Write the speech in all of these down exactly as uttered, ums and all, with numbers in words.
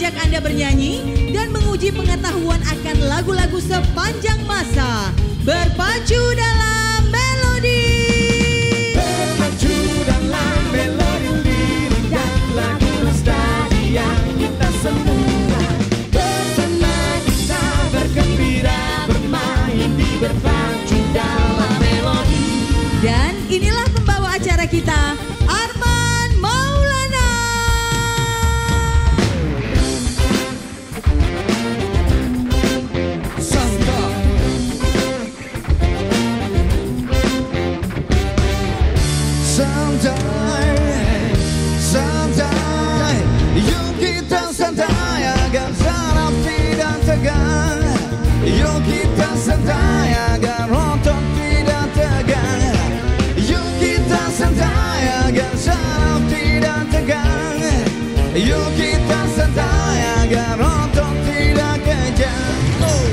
mengajak Anda bernyanyi dan menguji pengetahuan akan lagu-lagu sepanjang masa. Berpacu dalam melodi. Berpacu dalam melodi lirik dan lagu nostalgia kita semua. Bersama kita bergembira bermain di berpacu dalam melodi. Dan inilah pembawa acara kita, Arman Maulana. Santai, santai, yuk kita santai agar saraf tidak tegang. Yuk kita santai agar otot tidak tegang. Yuk kita santai agar saraf tidak tegang. Yuk kita santai agar otot tidak kejang. Oh.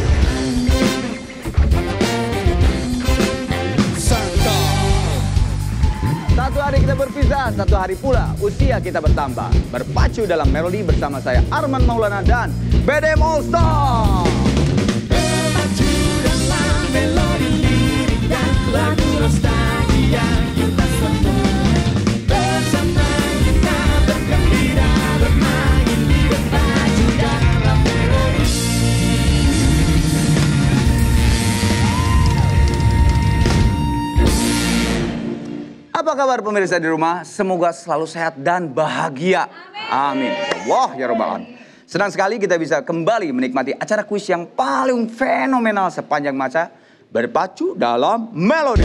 Satu hari kita berpisah, satu hari pula usia kita bertambah. Berpacu dalam melodi bersama saya Arman Maulana dan B D M All Star. Berpacu dalam melodi lirik dan lagu nostalgia kita semua. Bersama kita bergembira bermain di berpacu dalam melodi. Apa kabar pemirsa di rumah? Semoga selalu sehat dan bahagia. Amin. Wah ya Rabbal Alamin. Senang sekali kita bisa kembali menikmati acara kuis yang paling fenomenal sepanjang masa. Berpacu dalam melodi.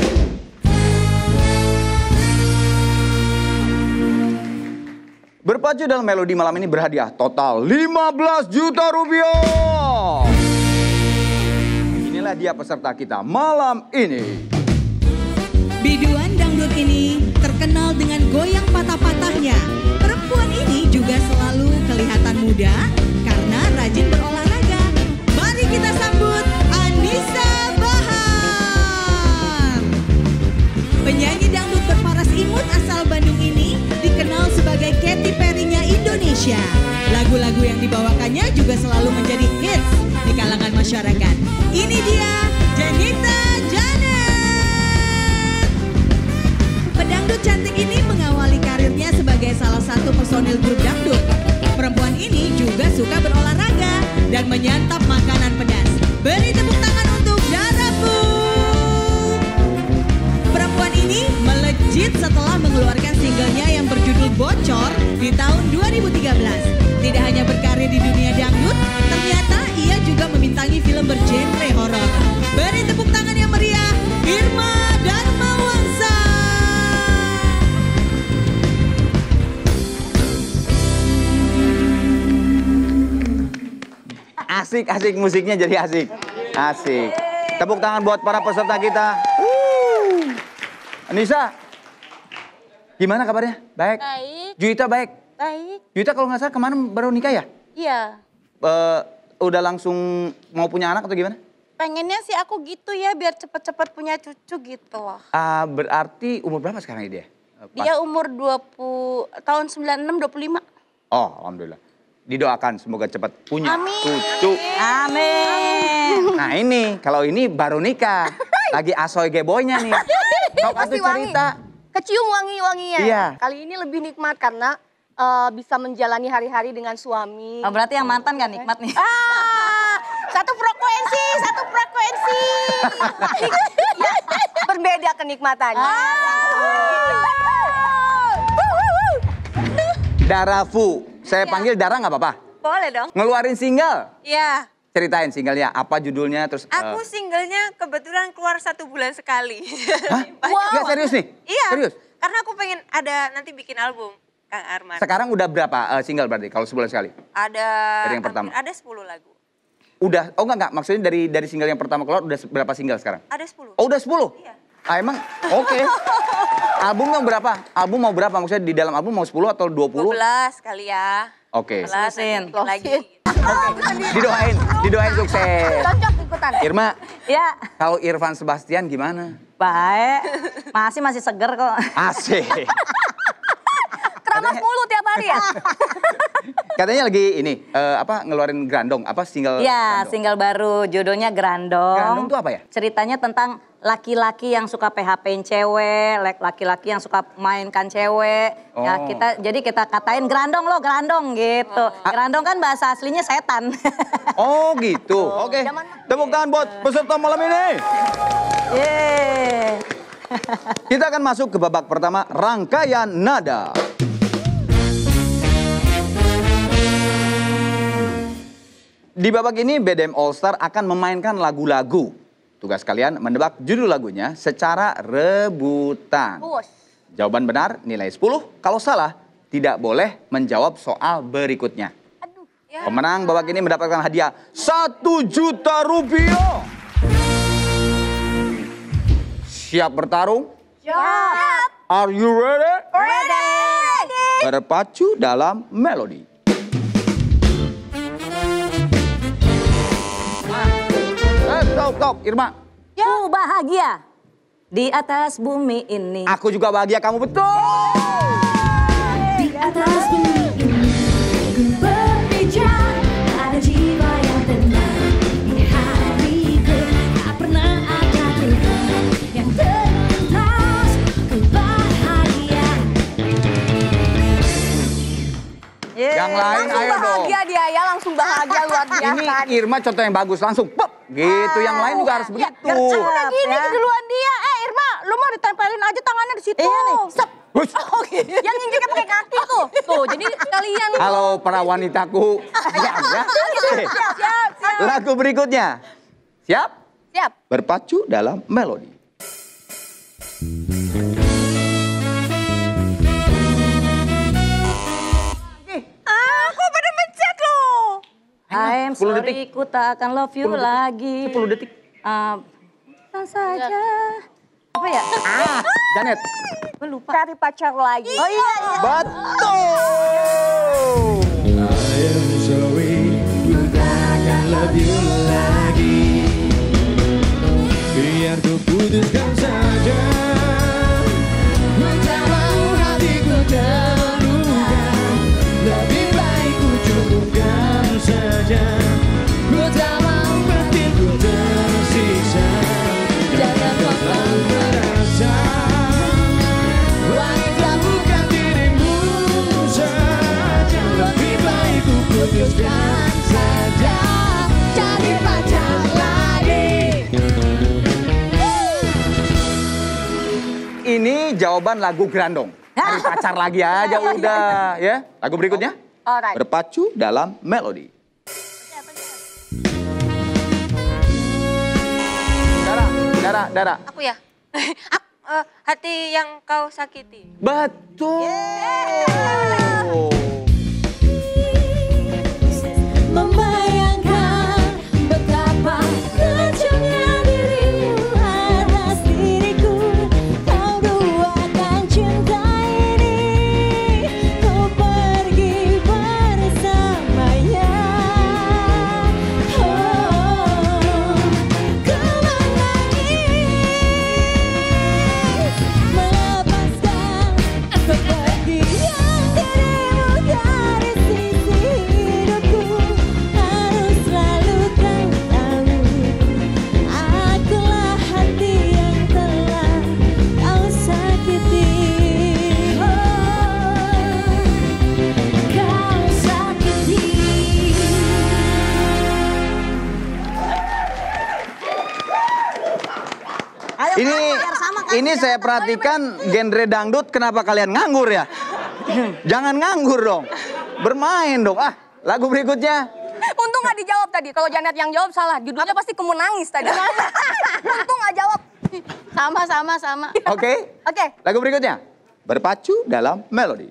Berpacu dalam melodi malam ini berhadiah total lima belas juta rupiah. Inilah dia peserta kita malam ini. Biduan dangdut ini terkenal dengan goyang patah-patahnya. Perempuan ini juga selalu kelihatan muda karena rajin berolahraga. Mari kita sambut Anissa Bahar. Penyanyi dangdut berparas imut asal Bandung ini dikenal sebagai Katy Perry-nya Indonesia. Lagu-lagu yang dibawakannya juga selalu menjadi hits di kalangan masyarakat. Ini dia Janita Janet. Pedangdut cantik ini mengawali karirnya sebagai salah satu personil grup dangdut. Perempuan ini juga suka berolahraga dan menyantap makanan pedas. Beri tepuk tangan untuk Darafu. Perempuan ini melejit setelah mengeluarkan singlenya yang berjudul Bocor di tahun dua ribu tiga belas. Tidak hanya berkarir di dunia dangdut, ternyata ia juga membintangi film bergenre horor. Beri tepuk tangan yang meriah, Irma Darmawangsa. Asik, asik musiknya jadi asik. Asik. Tepuk tangan buat para peserta kita. Wuh. Anissa, gimana kabarnya? Baik? Baik. Juwita baik? Baik. Juwita kalau nggak salah kemarin baru nikah ya? Iya. Uh, udah langsung mau punya anak atau gimana? Pengennya sih aku gitu ya, biar cepet-cepet punya cucu gitu loh. Uh, berarti umur berapa sekarang ini dia? Uh, pas- Dia umur dua puluh, tahun sembilan puluh enam, dua puluh lima. Oh, alhamdulillah. Didoakan semoga cepat punya Amin. cucu. Amin. Nah ini, kalau ini baru nikah. Lagi asoy geboynya nih. Kau kasih cerita. Kecium wangi-wanginya. Iya. Kali ini lebih nikmat karena uh, bisa menjalani hari-hari dengan suami. Oh, berarti yang mantan gak nikmat nih? Ah, satu frekuensi, satu frekuensi. Berbeda kenikmatannya. Darafu. Saya panggil Dara nggak apa-apa? Boleh dong. Ngeluarin single. Iya. Ceritain singlenya, apa judulnya, terus... Aku uh, singlenya kebetulan keluar satu bulan sekali. Hah? Nggak serius nih? Iya. Serius? Karena aku pengen ada nanti bikin album, Kang Arman. Sekarang udah berapa uh, single berarti, kalau sebulan sekali? Ada... Dari yang pertama? Ada sepuluh lagu. Udah, oh enggak, enggak. Maksudnya dari dari single yang pertama keluar, udah berapa single sekarang? Ada sepuluh. Oh udah sepuluh? Iya. Ah emang? Oke. Album mau berapa? Album mau berapa? Maksudnya di dalam album mau sepuluh atau dua puluh? dua belas kali ya. Oke. dua belas Terusin. nanti bikin lagi. Didoain, didoain sukses. Cocok ikutan. Irma, Ya, kalau Irfan Sebastian gimana? baik. Masih masih seger kok. Asik. Keramas mulu tiap hari ya. Katanya lagi ini, uh, apa ngeluarin Grandong, apa single Iya, Grandong. single baru, judulnya Grandong. Grandong itu apa ya? Ceritanya tentang laki-laki yang suka P H P-in cewek, laki-laki yang suka mainkan cewek. Oh. Ya kita, jadi kita katain Grandong lo, Grandong gitu. Ah. Grandong kan bahasa aslinya setan. Oh gitu, oke. Tepuk tangan buat peserta malam ini. Yeay. Kita akan masuk ke babak pertama, rangkaian nada. Di babak ini B D M All Star akan memainkan lagu-lagu. Tugas kalian menebak judul lagunya secara rebutan. Bos. Jawaban benar nilai sepuluh, kalau salah tidak boleh menjawab soal berikutnya. Aduh. Ya. Pemenang babak ini mendapatkan hadiah satu juta rupiah. Siap bertarung? Siap. Are you ready? Ready. Berpacu dalam melodi. Eh, stop, stop, Irma. Ku bahagia di atas bumi ini. Aku juga bahagia, kamu betul. Di atas bumi ini ku berpijak, ada jiwa yang tenang. Di hatiku tak pernah ada duka yang terlintas. Ku bahagia. Yang lain Langsung ayo dong. bahagia dia ya, langsung bahagia luar biasa. Ini Irma contoh yang bagus, langsung pop. Gitu, yang lain juga harus begitu. Udah gini ya. duluan dia. Eh Irma, lu mau ditempelin aja tangannya di situ. Iya nih. Sep. Hush. Oh, gitu. Yang injeknya pakai kaki tuh. Tuh, jadi sekalian. Halo para wanitaku. Siap, ya? Oke. Siap, siap, siap. Lagu berikutnya. Siap? Siap. Berpacu dalam melodi. Ah, kok pada mencet lo? I'm sepuluh sorry, detik. ku tak akan love you sepuluh detik. lagi. sepuluh detik. Uh, saja. Apa ya? Ah, Janet. Gue lupa. Cari pacar lagi. Oh iya, iya. Betul. I am sorry, ku takkan love you lagi. Biar ku putuskan saja. Ku tak mau hatiku terluka. Lebih baik ku cukupkan saja. Ku tak mau batinku tersiksa. Jangan kau merasa wanita bukan dirimu saja. Lebih baik ku putuskan saja. Cari pacar lagi. Ini jawaban lagu Grandong. Cari pacar lagi aja udah, ya. Lagu berikutnya. Alright. Berpacu dalam melodi. Dara, Dara, Dara. Aku ya. Ak- eh, hati yang kau sakiti. Betul. Membayangkan betapa kejamnya dirimu atas diriku. Kau duakan cinta ini, ku pergi bersamanya. Oh, ku menangis, melepaskan sebagian dirimu dari sisi hidupku. Harus selalu kau tahu, akulah hati yang telah kau sakiti. Oh, kau sakiti. Ayo, Ini biar sama kan. ini saya perhatikan genre dangdut, kenapa kalian nganggur ya? Jangan nganggur dong. Bermain dong. Ah, lagu berikutnya. Untung nggak dijawab tadi. Kalau Janet yang jawab salah, judulnya pasti kamu nangis tadi. Untung nggak jawab. Sama, sama, sama. Oke. Oke. Lagu berikutnya. Berpacu dalam melodi.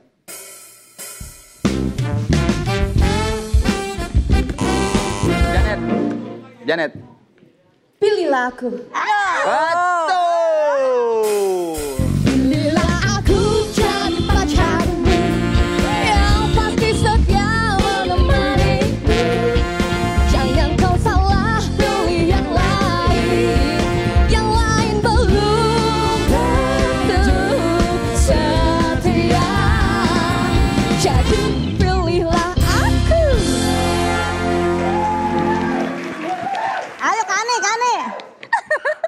Janet. Janet. Pilihlah aku. Betul. Pilihlah aku jadi pacarmu yang pasti setia menemanimu. Jangan kau salah pilih yang lain, yang lain belum tentu setia. Jadi pilihlah aku.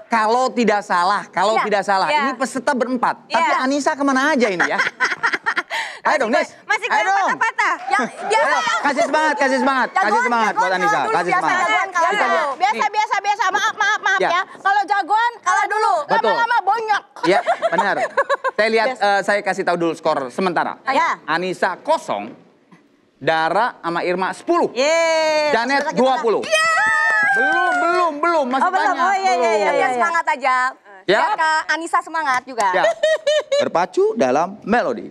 Kalau tidak salah, kalau Ya, tidak salah. ya. Ini peserta berempat. Ya. Tapi Anissa kemana aja ini ya? Ayo dong, Nis. Masih Ayo kurang dong. patah-patah. Yang biasa Ayo, kasih semangat, kasih semangat. Kasih Jagoan, semangat buat jagoan Anissa. kalah dulu, Kasih biasa semangat. jagoan kalah Kita dulu. lihat. Biasa, Nih. biasa, biasa. Maaf, maaf, maaf Ya. ya. Kalau jagoan kalah dulu. Betul. Lama-lama bonyok. Iya, benar. Saya lihat, eh, saya kasih tahu dulu skor sementara. Ya. Anissa kosong, Dara sama Irma sepuluh. Yeay. Janet Sebentar kita dua lah. puluh. Belum, belum, belum. Masih Oh, belum. banyak. Oh, iya, iya, belum. iya, Biar semangat aja. Ya. Biar Kak Anissa semangat juga. Ya. Berpacu dalam melodi.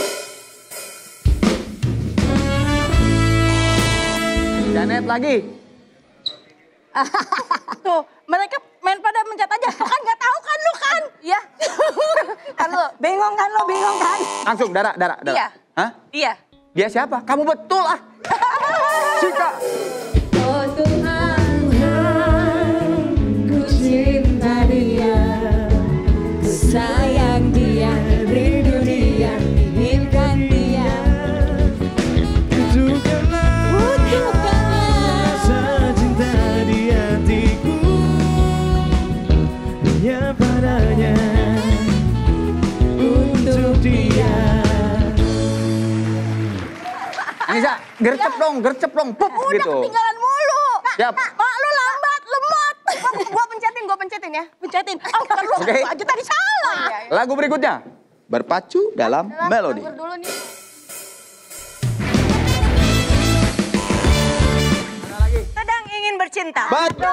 Janet lagi. Tuh, mereka main pada mencet aja. Lu kan nggak tahu kan lu kan? Iya. Kan lu. Bingung kan lo, bingung kan? Langsung, Dara, Dara, Dara. Dia. Hah? Dia. Dia siapa? Kamu betul ah. Cika. Oh Tuhan, ku cinta dia, ku sayang dia, rindu dia, inginkan dia. Bukanlah Bukanlah rasa cinta di hatiku, hanya padanya, untuk dia. Anissa, gercep dong, gercep dong, pup Udah gitu. ketinggalan mulu. Siap. Mak, lu lambat, lemot. Gua pencetin, gua pencetin ya. Pencetin. Oh, kan lu Oke. aja tadi salah. Lagu berikutnya. Berpacu dalam melodi. Denger dulu nih. Sedang ingin bercinta.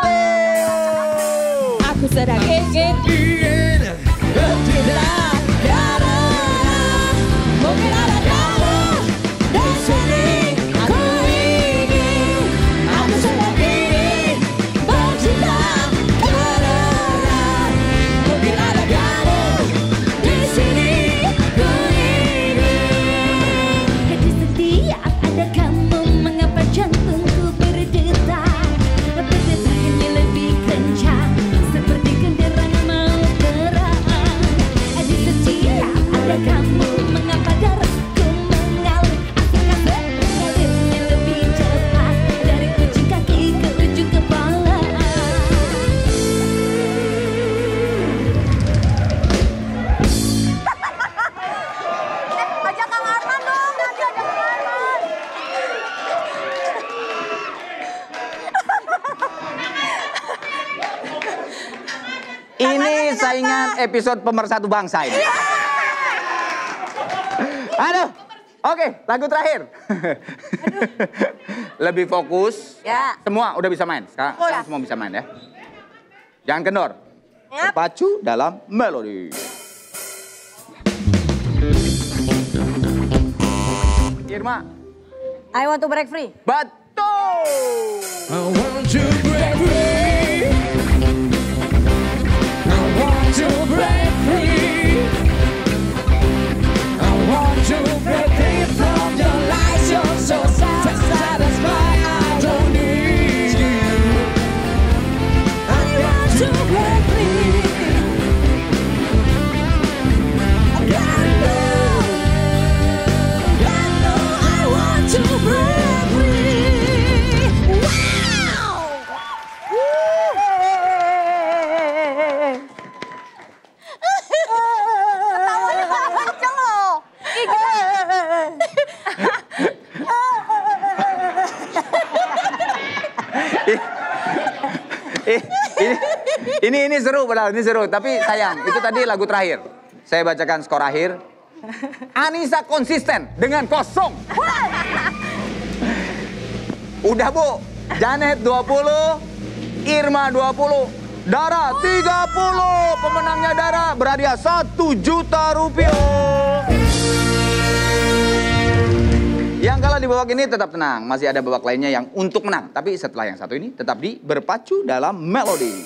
Betul. aku sedang ingin bercinta karena mungkin ada kamu di sini. Aku ingin, aku sedang ingin bercinta karena mungkin ada kamu di sini. Aku ingin. Gadis setiap ada kamu, mengapa jantungku berdetak? Berdetanya lebih kencang, seperti kendaraan mau terang. Di setiap ada kamu, mengapa darahku mengalir? Apakah mengalirnya lebih cepat dari ujung kaki ke ujung kepala? Ajak Kang Arman dong, nanti ajak Kang Arman. Ini saingan episode pemersatu bangsa ini. Aduh. Oke, lagu terakhir. Lebih fokus. Ya. Semua udah bisa main. Sekarang, sekarang semua bisa main ya. Jangan kendor. Yap. Berpacu dalam melodi. Irma. I want to break free. Betul. I want to break free. I want to break free. I want to break free from your lies. You're so satisfied. I don't need you. I want to break free. I gotta know. I know I want to break free. Wow! Ketawanya kenceng loh. Ih, gila. Eh, ini, ini ini seru padahal, ini seru. Tapi sayang, itu tadi lagu terakhir. Saya bacakan skor akhir. Anissa konsisten dengan kosong. Udah Bu, Janet dua puluh, Irma dua puluh, Dara tiga puluh. Pemenangnya Dara berhadiah satu juta rupiah. Yang kalah di babak ini tetap tenang, masih ada babak lainnya yang untuk menang. Tapi setelah yang satu ini tetap di berpacu dalam melodi.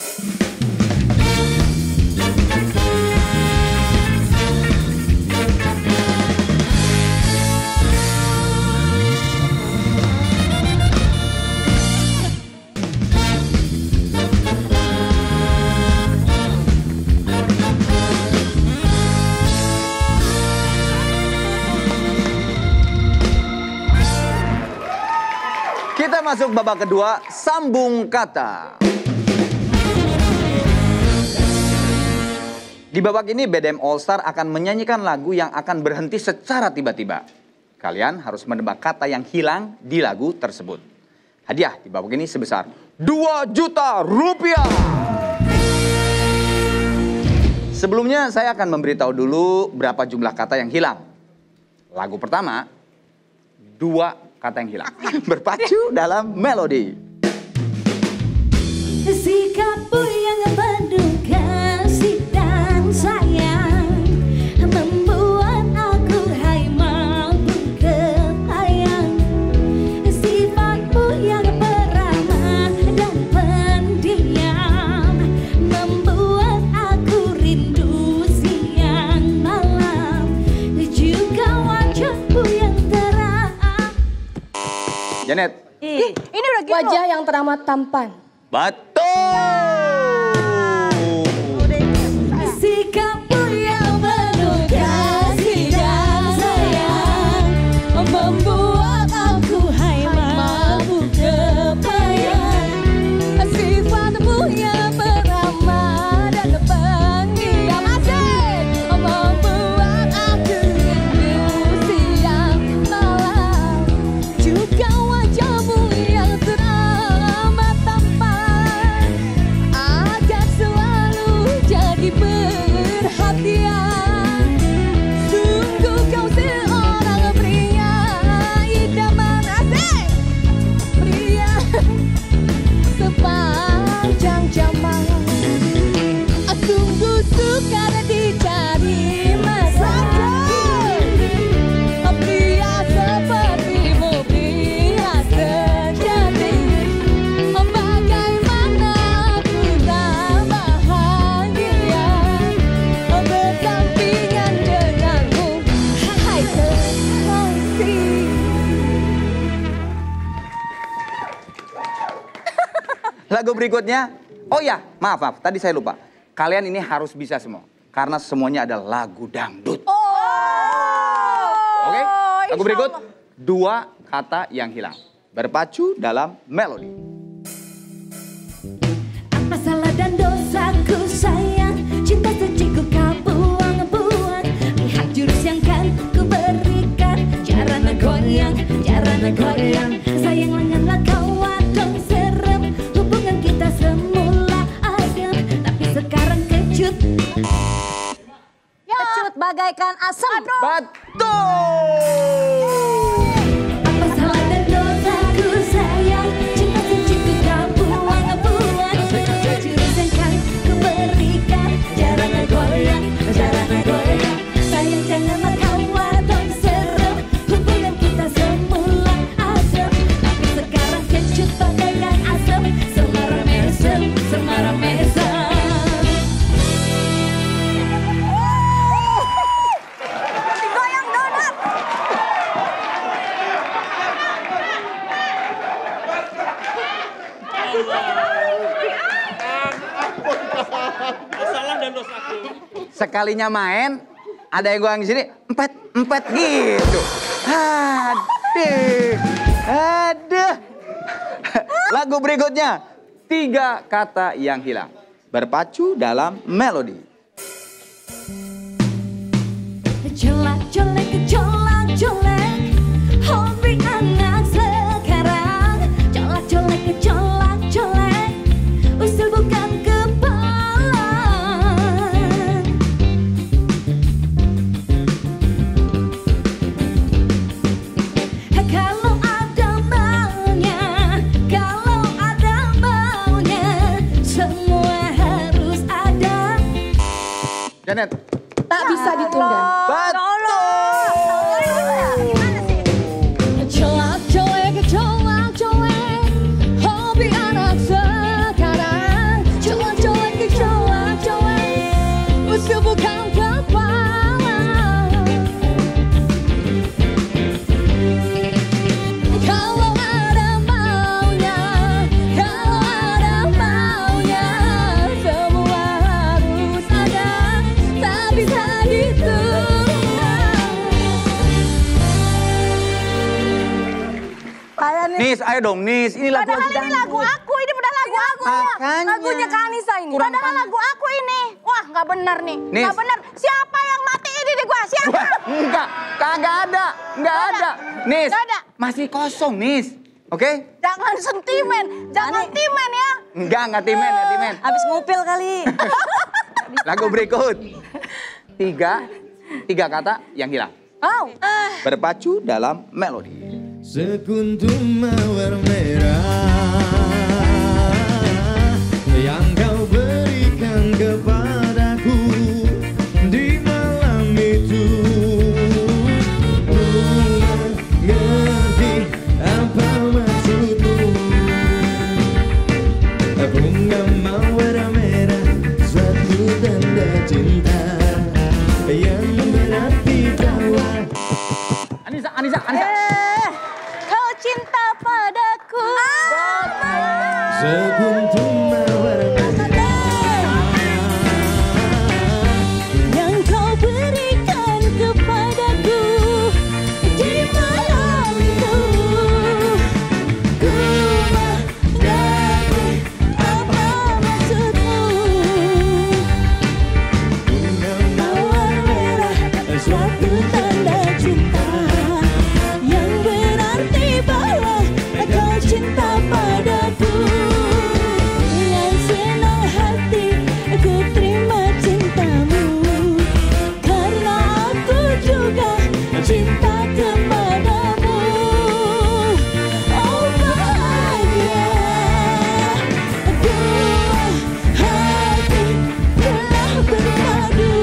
Kita masuk babak kedua, sambung kata. Di babak ini B D M All Star akan menyanyikan lagu yang akan berhenti secara tiba-tiba. Kalian harus menebak kata yang hilang di lagu tersebut. Hadiah di babak ini sebesar dua juta rupiah. Sebelumnya saya akan memberitahu dulu berapa jumlah kata yang hilang. Lagu pertama, dua kata yang hilang. Berpacu dalam melodi. Sikapmu yang penuh kasih dan sayang membuat aku hai mampu kebayang. Sifatmu yang peramah dan pendiam membuat aku rindu siang malam. Juga wajahmu yang terang. Janet. Ih, ini udah gitu. Wajah yang teramat tampan. Betul. Sikapmu yang penuh kasih dan sayang membuat aku hai mampu kebayang. Sifatmu yang beramah dan pendiam membuat aku rindu siang malam. Juga wajahmu yang teramat tampan agar selalu jadi perhatian. Sungguh kau seorang pria idaman, asik, pria sepanjang zaman. Sungguh sukar dicari masalah. Pria sepertimu, pria sejati. Bagaimana aku tak bahagia berdampingan denganmu, hai kekasih. Lagu berikutnya, oh ya, maaf, maaf, tadi saya lupa. Kalian ini harus bisa semua, karena semuanya adalah lagu dangdut. Oh. Oke, lagu insya berikut, Allah. dua kata yang hilang. Berpacu dalam melodi. Apa salah dan dosaku sayang, cinta suciku kau buang-buang. Lihat jurus yang kan ku berikan, caranya goyang, caranya goyang. Sayang janganlah kau wadong serem, hubungan kita semula adem, tapi sekarang kecut. Kecut bagaikan asam. Betul. Apa salah dan dosaku sayang, cinta suciku kau buang-buang. Lihat jurus yang kan ku berikan, caranya goyang, caranya goyang. Sayang janganlah kau wadong serem, hubungan kita semula adem, tapi sekarang kecut bagaikan asam. Semara mesem, semara mesem. Goyang donat. Sekalinya main, ada yang goyang di sini, empat, empat gitu. Aduh, aduh. Lagu berikutnya, tiga kata yang hilang. Berpacu dalam melodi. Colak-colek, colak-colek, hobi anak sekarang. Colak-colek, colak-colek, usul bukan kepala. Kalau ada maunya, kalau ada maunya, semua harus ada. Janet. Tak bisa ditunda. Colak-colek, colak-colek, hobi anak sekarang. Colak-colek, colak-colek, usul bukan kepala. Kalau ada maunya, kalau ada maunya, semua harus ada, tak bisa ditunda. Nis, ayo dong Nis, ini lagu Padahal lagi ini lagu dangdut. aku, ini padahal lagu aku ya. Makanya. Lagunya Kanisa ini. Kurang Padahal pan- lagu aku ini. Wah, nggak benar nih. Nis. Nggak benar. Siapa yang matiin ini gua? Siapa? Wah, enggak, kagak ada, enggak ada. Nis, Nggak ada. masih kosong, Nis. Oke? Jangan sentimen, jangan Ani. timen ya. Enggak, enggak timen, enggak timen. Habis ngupil kali. Lagu berikut. Tiga, tiga kata yang hilang. Oh. Berpacu dalam melodi. Sekuntum mawar merah yang kau berikan kepadaku di malam itu. Ku mengerti apa maksudmu. Bunga mawar merah, suatu tanda cinta yang berarti bahwa Anissa, Anissa, Anissa. Eh, kau cinta padaku. sekuntum mawar Yang kau berikan kepadaku di malam itu. Ku mengerti apa maksudmu. bunga Mawar merah, suatu tanda cinta yang berarti bahwa kau cinta padaku. Dengan senang hati aku terima cintamu, karena aku juga cinta kepadamu. Oh bahagia, dua hati telah berpadu.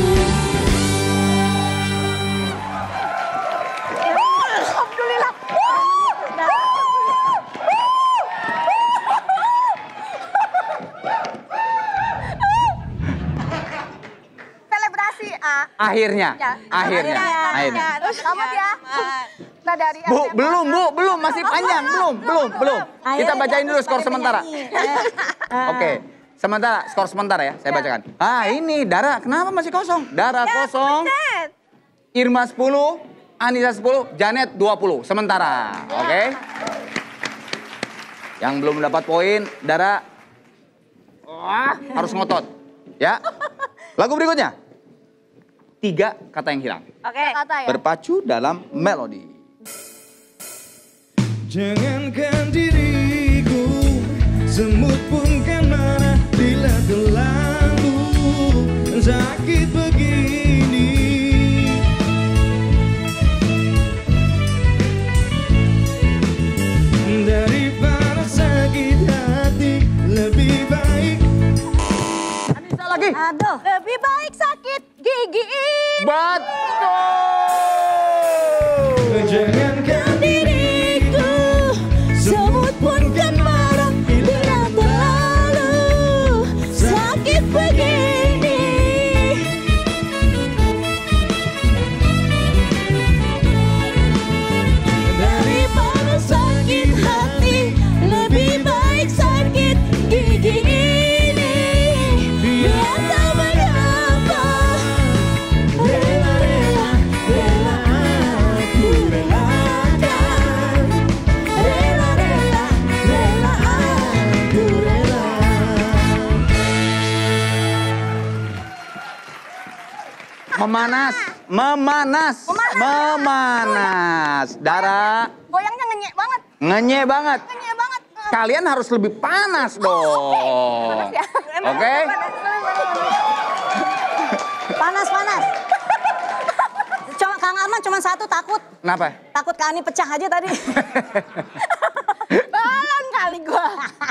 Alhamdulillah. Selebrasi ah. Akhirnya, Ya, akhirnya, akhirnya. Terus selamat ya. Nah dari Bu, belum, Bu, belum, masih panjang, belum, belum, belum. Kita bacain dulu skor sementara. Oke, sementara, skor sementara ya, saya bacakan. Ah, ini Dara, kenapa masih kosong? Dara kosong, Irma sepuluh, Anissa sepuluh, Janet dua puluh, sementara. Oke. Yang belum mendapat poin, Dara wah, harus ngotot. Ya. Lagu berikutnya. Tiga kata yang hilang. Oke. Kata ya. Berpacu dalam melodi. jangankan diriku, semut pun kan marah bila terlalu sakit begini. Daripada sakit hati, lebih baik. Anissa lagi. Aduh. Lebih baik sakit gigi ini. Betul. Jangankan Diriku, semut pun kan marah bila terlalu sakit begini. Daripada sakit hati, lebih baik sakit gigi ini. Biar tak mengapa, rela-rela, rela aku relakan. Rela-rela, rela aku rela. Memanas, memanas, memanas. Dara, Goyangnya ngenyek banget. ngenye banget. Ngenyek banget. Kalian harus lebih panas dong. Ya. Oke? Panas, panas. Cuma Kang Arman cuma satu takut. Kenapa? Takut Kak Ani pecah aja tadi. Balon kali gua.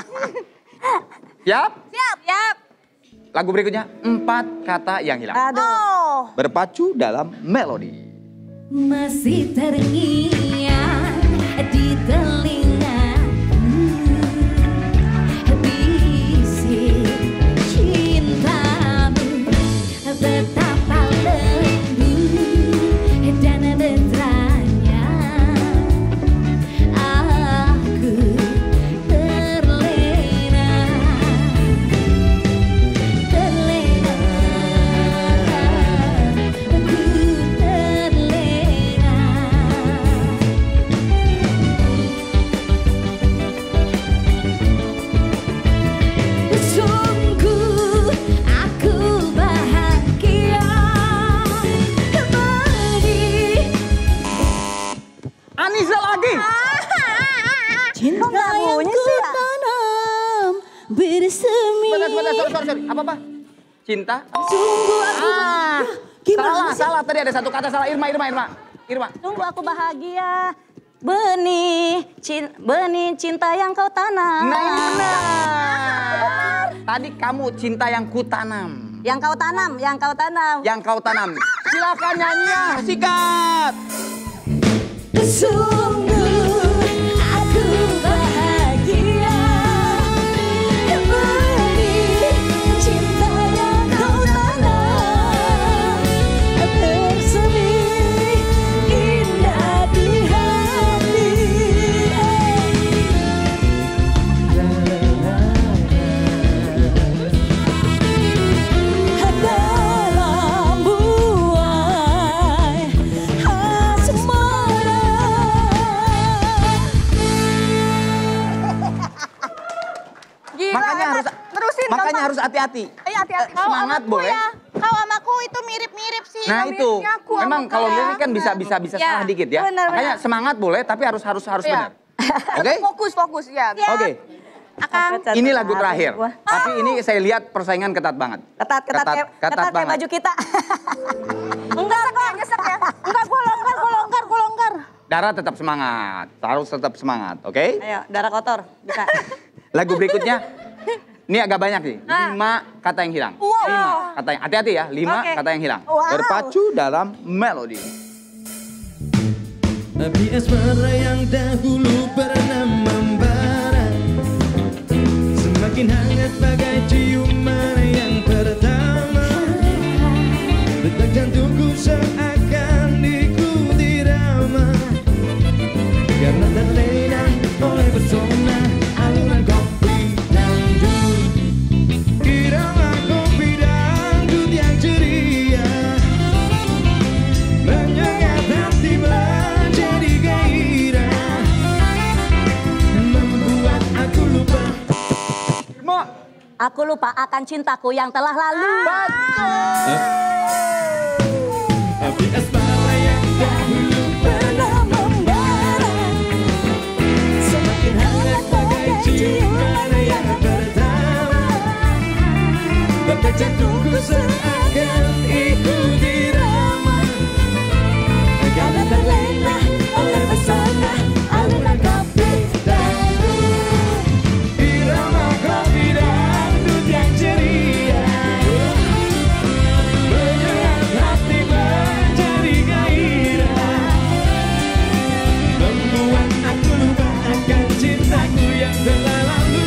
Siap? Siap. Siap. Lagu berikutnya, empat kata yang hilang. Aduh. Oh. Berpacu dalam melodi. Masih terngiang di telingaku bisik cintamu, betapa lembut dan mesranya aku terlena, terlena, aku terlena. Apa Pak? Cinta? Sungguh aku Ah, Gimana salah, sih? salah. Tadi ada satu kata salah. Irma, Irma, Irma. Irma. Tunggu aku bahagia. Benih, cin, benih cinta yang kau tanam. Nah, ini benar. Tadi kamu cinta yang kutanam. Yang kau tanam, yang kau tanam. Yang kau tanam. Silakan nyanyi ya, sikat. Sungguh aku bahagia. Benih cinta yang kau tanam bersemi indah di hati. Dalam buai asmara. Gila, Makanya hebat. harus Terusin, makanya gampang. harus hati-hati. Ayo hati-hati. Eh, semangat boleh. Ya, kau sama aku itu mirip-mirip sih. Nah Sama itu, miripnya aku sama memang kalau kau. lirik kan bisa bisa bisa Ya, salah dikit ya. benar, Makanya benar. semangat boleh, tapi harus harus harus Iya. benar. Oke? Fokus, fokus ya. Ya. Oke. Akang. Ini lagu terakhir. Wah. Tapi ini saya lihat persaingan ketat banget. Ketat, ketat, Ketat, kayak, ketat ketat kayak banget. baju kita. Enggak, enggak, nyesek ya. Enggak, gue longgar, gue longgar, gue longgar. Dara tetap semangat, harus tetap semangat, oke? Ayo, darah kotor, bisa. Lagu berikutnya, ini agak banyak nih. Lima kata yang hilang. Wow. Lima kata yang, hati-hati ya, lima Oke. kata yang hilang. Wow. Berpacu dalam melodi. Api asmara yang dahulu pernah membara, semakin hangat bagai ciuman yang pertama. Detak jantungku seakan diikuti irama, karena terlena oleh pesona alunan kopi dangdut. Irama kopi dangdut yang ceria menyengat hati menjadi gairah, membuat aku lupa. Irma, Aku lupa akan cintaku yang telah lalu. Api asmara yang dahulu pernah membara, semakin hangat bagai ciuman yang pertama. Detak jantungku seakan ikut irama, karena terlena oleh pesona alunan kopi dangdut. Irama kopi dangdut yang ceria menyengat hati menjadi gairah, membuat aku lupa akan cintaku yang telah lalu.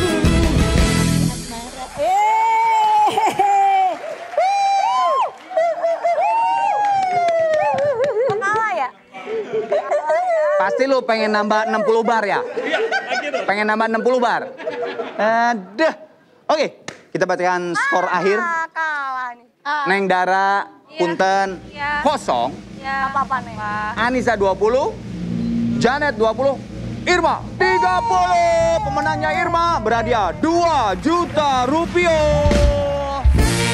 Kalah ya? pasti lu pengen nambah enam puluh bar ya? Pengen nambah enam puluh bar? Aduh. Oke, kita bacakan skor akhir. Ah, kalah nih. Neng Dara, Punten, Iya. kosong. Ya, apa-apa nih. Anissa dua puluh, Janet dua puluh, Irma tiga puluh. Pemenangnya Irma berhadiah dua juta rupiah.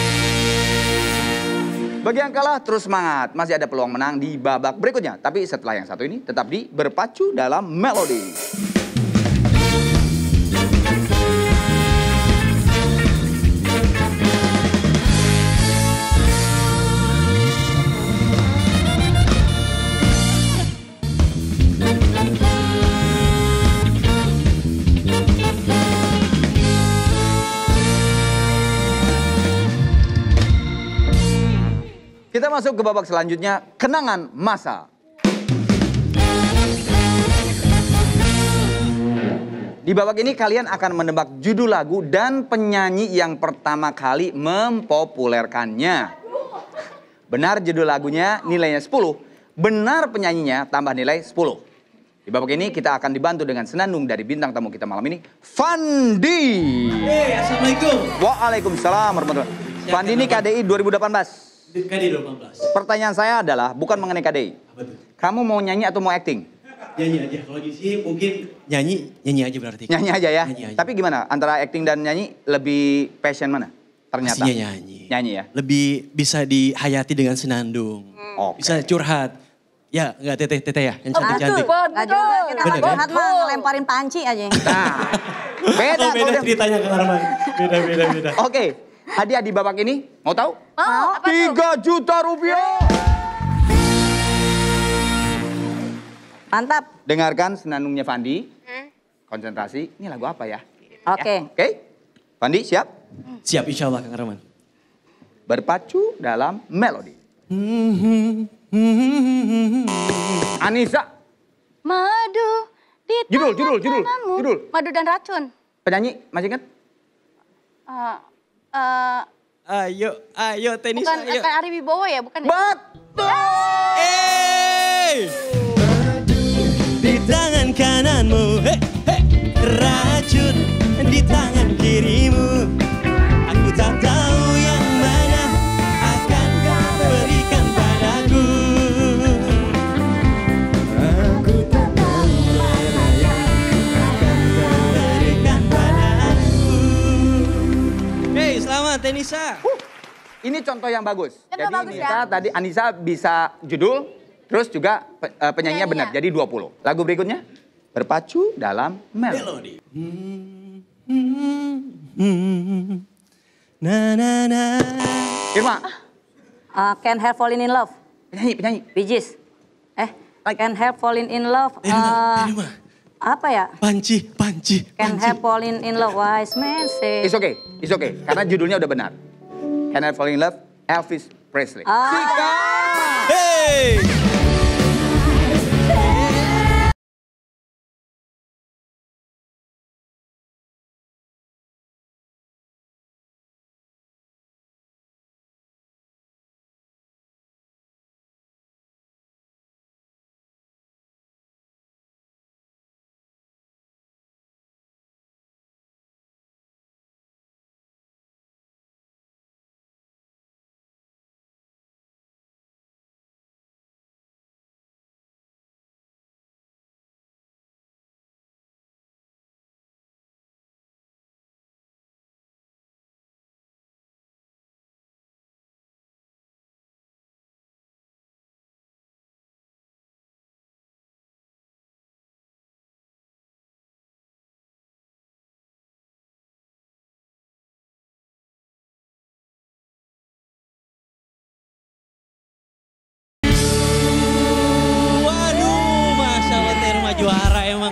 Bagi yang kalah terus semangat, masih ada peluang menang di babak berikutnya. Tapi setelah yang satu ini tetap di Berpacu Dalam Melodi. Kita masuk ke babak selanjutnya, kenangan masa. Di babak ini kalian akan menebak judul lagu dan penyanyi yang pertama kali mempopulerkannya. Benar judul lagunya nilainya sepuluh, benar penyanyinya tambah nilai sepuluh. Di babak ini kita akan dibantu dengan senandung dari bintang tamu kita malam ini, Fandi. Hey, assalamualaikum. Waalaikumsalam warahmatullahi wabarakatuh. Fandi ini K D I dua ribu delapan belas. K D I dua ribu delapan belas. Pertanyaan saya adalah bukan mengenai K D I. Apa tuh? Kamu mau nyanyi atau mau acting? Nyanyi aja. Kalau di sini mungkin nyanyi, nyanyi aja berarti. Nyanyi aja ya. Nyanyi aja. Tapi gimana? Antara acting dan nyanyi lebih passion mana? Ternyata. Pastinya nyanyi. Nyanyi ya. Lebih bisa dihayati dengan senandung. Oke. Bisa curhat. Ya, enggak teteh-teteh ya, yang cantik-cantik. Gak juga, kita Bener, mah ya? curhat mah ngelemparin panci aja. Nah, beda. Oh, beda kalau dia- ceritanya Kang Arman. Beda, beda, beda. Oke, hadiah di babak ini? Mau tahu? Mau, apa tuh? tiga juta rupiah. Mantap. Dengarkan senandungnya Fandi. Hmm? Konsentrasi. Ini lagu apa ya? Oke. Oke? Fandi siap? Siap insya Allah Kang Arman. Berpacu dalam melodi. Anissa. Madu di Judul, judul, judul, tanganmu. judul. Madu dan racun. Penyanyi, masih ingat? Eh, eh, Ayo, ayo tenis bukan ayo. bukan Ari Wibowo ya, bukan? ya? Betul! Hey! Di tangan kananmu, hey, hey. Racun di tangan kirimu. Aku tak tahu yang mana akan kau berikan padaku. Aku tak tahu mana yang akan kau berikan padaku. Hey, selamat Tenisa. Ini contoh yang bagus. Contoh Jadi bagus Nisa, ya. tadi Anissa bisa judul, terus juga pe- eh, penyanyinya benar. Penyanyinya. Jadi dua puluh. Lagu berikutnya, Berpacu dalam melodi. Na na na. Irma, Uh, Can't Help Falling in Love. penyanyi, penyanyi. Bee Gees. Eh, Can't Help Falling in Love. Irma, uh, Irma. apa ya? Panci, panci, Can't panci. Help Falling in Love. Wise man say. It's okay, it's okay. Karena judulnya udah benar. Can I Fall in Love, Elvis Presley. Ah. Sika! Hey! Waduh, Masya Allah Terma juara emang.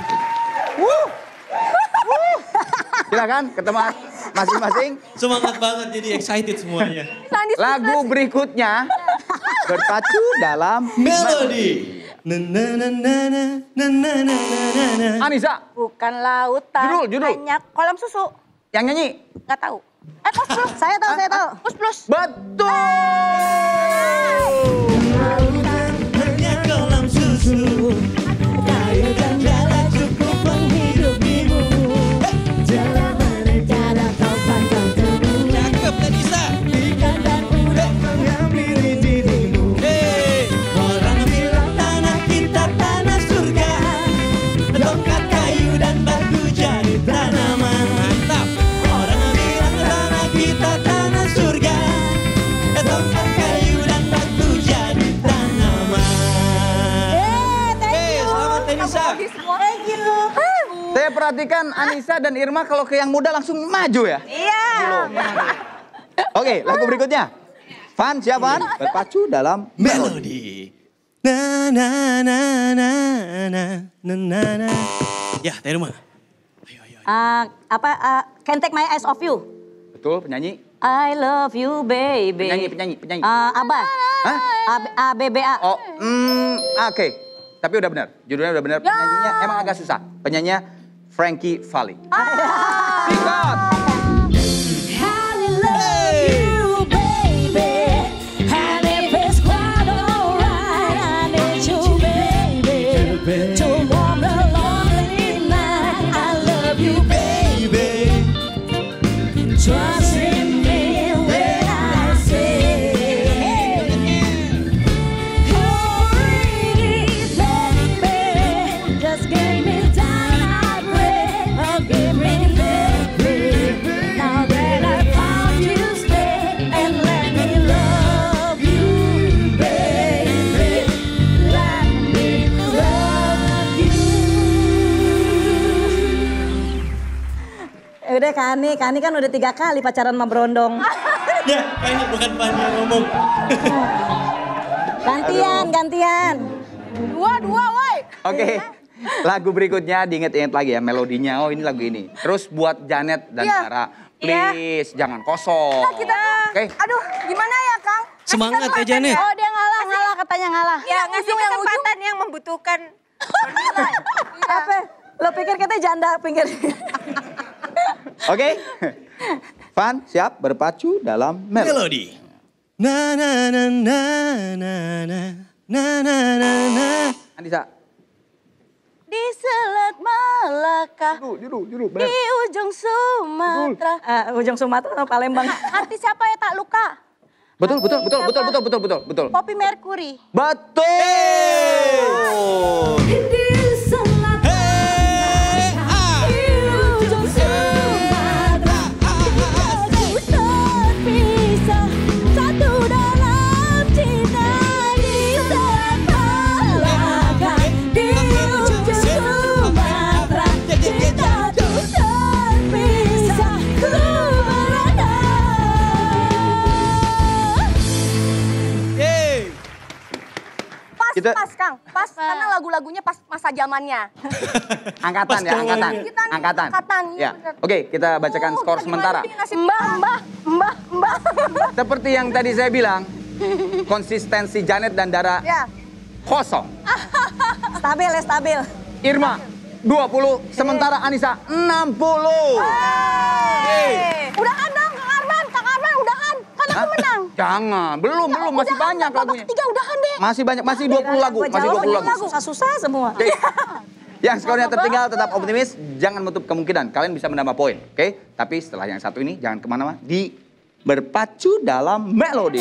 Silakan ke tempat masing-masing. Semangat banget jadi excited semuanya. Lagu berikutnya, Berpacu dalam Melody. Na na na na na na na na na na. Anissa, Bukan lautan. Judul, judul. Banyak kolam susu. yang nyanyi. Nggak tahu. Eh, plus plus. Saya tahu, saya tahu. Plus plus. Betul! Hanya kolam susu. Kayu dan jala cukup menghidupimu. Jalan merencana kau pantang teguh. Cakep Tenisa. Ikan dan udang menghampiri dirimu. Hey, orang bilang tanah kita tanah surga. Tongkat kayu dan batu jadi tanaman. Mantap. Orang bilang tanah kita tanah surga. Tongkat kayu dan batu jadi tanaman. Hey, selamat Tenisa. Thank you. Saya perhatikan Anissa dan Irma kalau ke yang muda langsung maju ya. Iya. Oke, lagu berikutnya. Van, siap Van? Berpacu dalam melodi. Melodi. Na na na na na na na na. Ya, Terma. Ayo ayo. Uh, apa? Uh, Can't Take My Eyes Off You. Betul, penyanyi. I love you baby. Penyanyi, penyanyi, penyanyi. Uh, Abah. Hah? A, B, A B B A. Oh, hmm, oke. Tapi udah benar. Judulnya udah benar. Penyanyinya emang agak susah. Penyanyinya Frankie Valli. Singkat. Udah Kani, Kani kan udah tiga kali pacaran sama Brondong. Ya, kayaknya bukan Fanny yang ngomong. Gantian, gantian. Dua, dua, woi. Oke. Lagu berikutnya diinget-inget lagi ya melodinya. Oh ini lagu ini. Terus buat Janet dan Iya. Dara, please jangan kosong. Nah, kita, Oke. aduh gimana ya Kang? Kasih Semangat ya, kesempatan Janet. Oh dia ngalah, ngalah katanya ngalah. Ya ngasih ujung, yang kesempatan yang membutuhkan Apa? Lo pikir kita janda pinggir. Oke. Van, siap berpacu dalam melodi. Melodi. Na na na na na na na na na na. Anissa. Di Selat Malaka, Juru, juru, juru. di ujung Sumatera. Ah, ujung Sumatera atau Palembang. Artis siapa ya tak luka? Betul, betul, betul, betul, betul, betul, betul, betul. Poppy Mercury. Betul. Di selatan Hey, ah. di ujung Sumatera kita terpisah satu dalam cinta di Selat Malaka di ujung Sumatera kita terpisah ku merana. Hey. Pas, Kita- pas Kang. Pas, karena lagu-lagunya pas masa zamannya. Angkatan ya, angkatan. Kita nih, Angkatan. angkatan, iya Ya. bener. Oke, kita bacakan Oh, skor kita sementara. gimana sih nasib Mbah, mbah, mbah, mbah. Seperti yang tadi saya bilang, konsistensi Janet dan Dara Ya. kosong. Stabil ya, stabil. Irma dua puluh, sementara Anissa enam puluh. Hey. Udahan dong Kang Arman, Kang Arman udahan. Kan aku Hah? menang. Jangan, belum, belum, masih Udahan, banyak babak lagunya. ketiga udahan deh. Masih banyak, masih dua puluh lagu, Gua masih jawab dua puluh lagi lagu. susah-susah semua. Oke. Yang skornya tertinggal tetap optimis, jangan menutup kemungkinan kalian bisa menambah poin, oke? Tapi setelah yang satu ini jangan kemana-mana, di berpacu dalam melodi.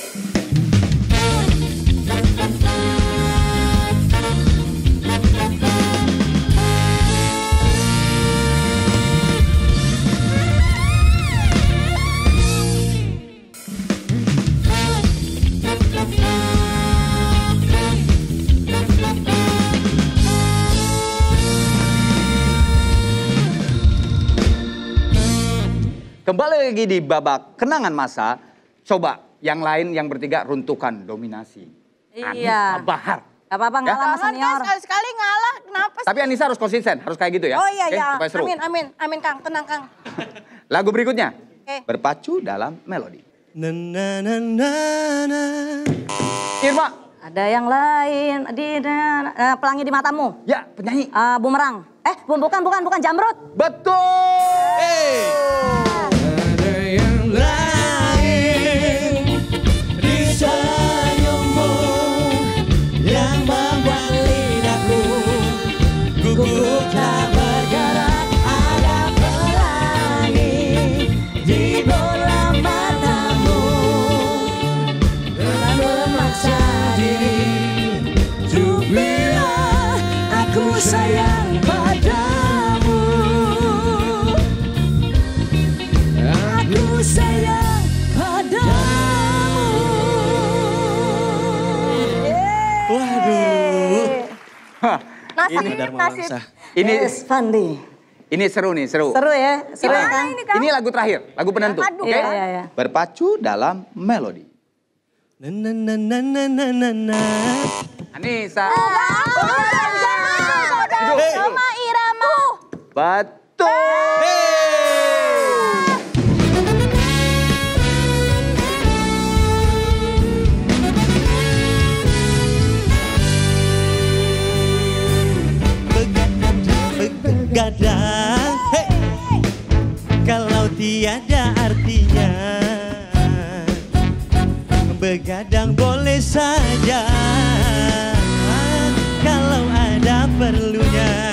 Kembali lagi di babak kenangan masa. Coba yang lain yang bertiga runtuhkan dominasi. Iya. Anissa Bahar. Gak apa-apa ngalah sama Jangan kan senior. sekali-sekali ngalah, kenapa sih? Tapi Anissa harus konsisten, harus kayak gitu ya. Oh iya, Oke, iya. supaya seru. Amin, amin, amin Kang, tenang Kang. Lagu berikutnya, Oke. berpacu dalam melodi. Na na na na na. Irma, Ada yang lain di eh, pelangi di matamu. ya penyanyi. Eh, bumerang. Eh, bu- bukan bukan bukan jamrut. Betul. Hey. Ada yang lain di senyummu yang membuat lidahku gugup tak bergerak. Ada pelangi di bola matamu dan memaksa diri untuk bilang aku sayang padamu. Aku sayang padamu. Waduh. Hah, Nasib, ini, Dharma nasib. Wangsa. ini, Yes, Fandi. ini seru nih, seru. Seru ya, seru ya Gimana Kang. ini Kang? Ini lagu terakhir, lagu penentu, Aduh. oke? Iya, iya, iya. Berpacu dalam melodi. Na na na na na na na na. Anissa. Duduk. Sama irama. Betul. Begadang, hey. Kalau tiada artinya, begadang boleh saja. Kalau ada perlunya.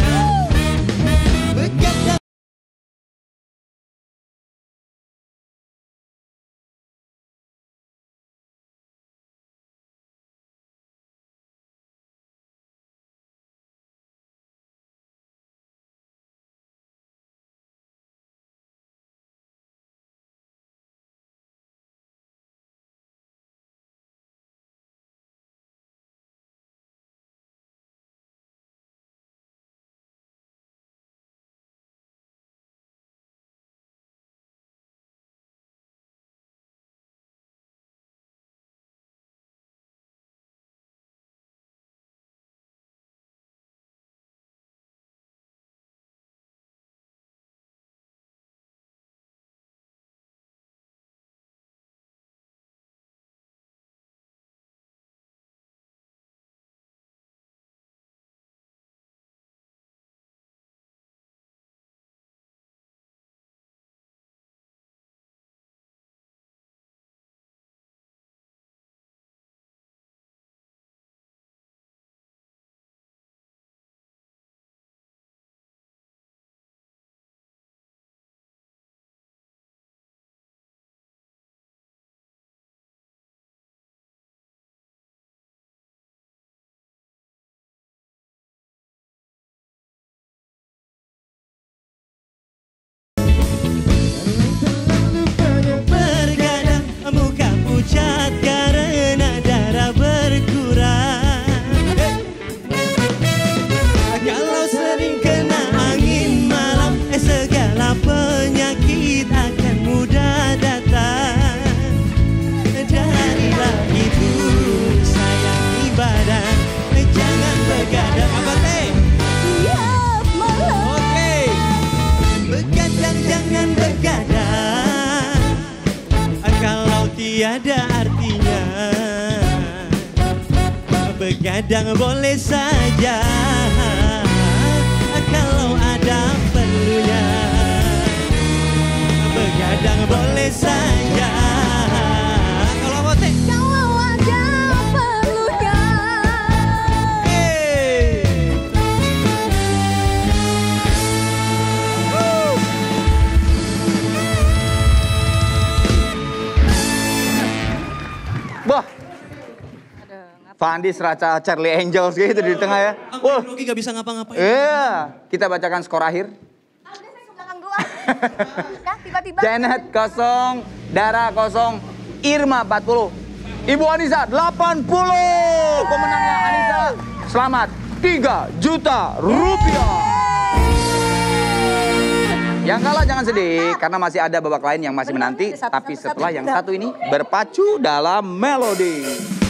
tiada artinya. Begadang boleh saja kalau ada perlunya. Begadang boleh saja kalau mau teh. Kalau ada perlunya. Hey. Wah. Fandi seraca Charlie Angels gitu di tengah ya. Wah. Rocky gak bisa ngapa-ngapain. Iya. Kita bacakan skor akhir. Ah, udah saya ke belakang dulu ah. Ya, tiba-tiba. Janet kosong, Dara kosong, Irma empat puluh. Ibu Anissa delapan puluh. Pemenangnya Anissa. Selamat tiga juta rupiah. Yang kalah jangan sedih karena masih ada babak lain yang masih menanti. Tapi setelah yang satu ini berpacu dalam melodi.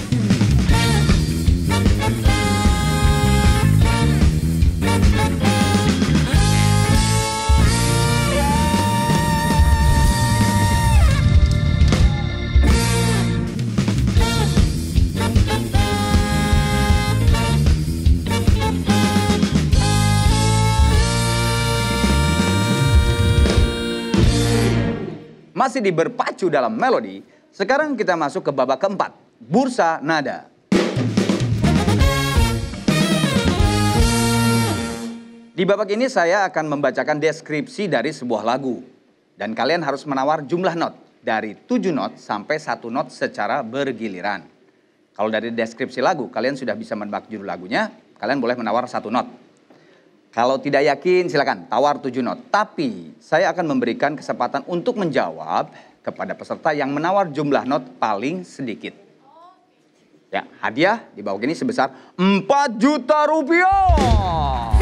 Masih di berpacu dalam melodi, sekarang kita masuk ke babak keempat, bursa nada. Di babak ini saya akan membacakan deskripsi dari sebuah lagu. Dan kalian harus menawar jumlah not, dari tujuh not sampai satu not secara bergiliran. Kalau dari deskripsi lagu, kalian sudah bisa menebak judul lagunya, kalian boleh menawar satu not. Kalau tidak yakin silakan tawar tujuh not. Tapi saya akan memberikan kesempatan untuk menjawab kepada peserta yang menawar jumlah not paling sedikit. Ya, hadiah di bawah ini sebesar empat juta rupiah.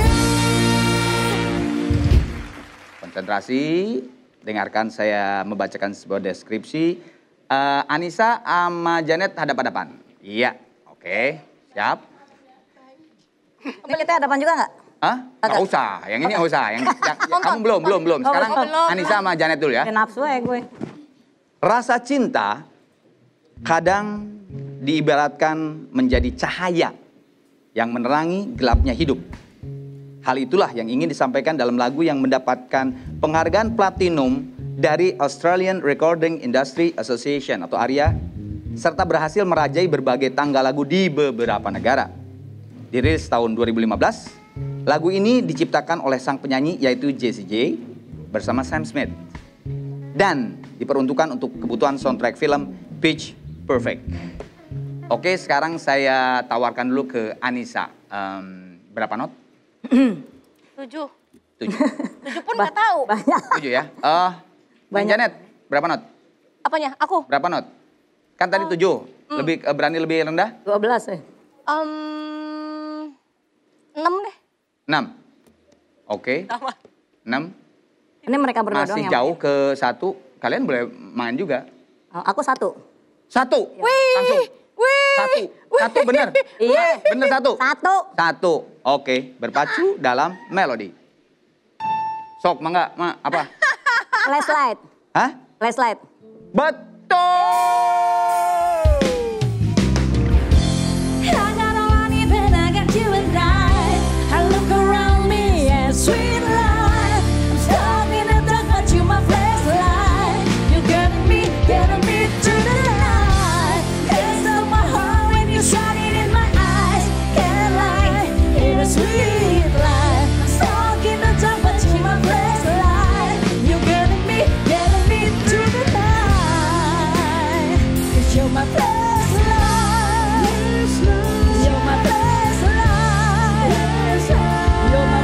Konsentrasi, dengarkan saya membacakan sebuah deskripsi. Uh, Anissa sama Janet hadap-hadapan. Iya, oke, siap. Ini kita hadapan juga nggak? Hah? Nggak usah, yang ini nggak usah. Yang, yang, kamu belum, belum, belum. Sekarang Anissa sama Janet dulu ya. Udah nafsu ya gue. Rasa cinta kadang diibaratkan menjadi cahaya yang menerangi gelapnya hidup. Hal itulah yang ingin disampaikan dalam lagu yang mendapatkan penghargaan platinum dari Australian Recording Industry Association atau A R I A, serta berhasil merajai berbagai tangga lagu di beberapa negara. Dirilis tahun dua ribu lima belas, lagu ini diciptakan oleh sang penyanyi yaitu Jessie J bersama Sam Smith. Dan diperuntukkan untuk kebutuhan soundtrack film Pitch Perfect. Oke, sekarang saya tawarkan dulu ke Anissa. Um, berapa not? Tujuh. Tujuh. Tujuh pun nggak tahu. Banyak. Tujuh ya? Uh, Banyak. Janet, berapa not? Apanya? Aku? Berapa not? Kan tadi tujuh. Lebih uh, berani lebih rendah? dua belas ya. Um, enam deh. Enam. Oke. Sama. Enam. Ini mereka berdua doang Masih yang jauh main. ke satu. Kalian boleh main juga. Oh, aku satu. Satu. Wih. Langsung. Wih. Satu. Satu bener. Iya. Bener satu. Satu. Satu. Oke. Berpacu dalam melodi. Sok, mangga, ma, apa? Flashlight. Hah? Flashlight. Betul. I got all I need when I got you and I. I look around me and sweet life. I'm stuck in the dark, but you my flashlight. You getting me, getting me to the light. Can't stop my heart when you shine it in my eyes. Can't lie, it's a sweet life. I'm stuck in the dark, but you my flashlight. You getting me, getting me to the light. 'Cause you're my flashlight. You're my flashlight. You're my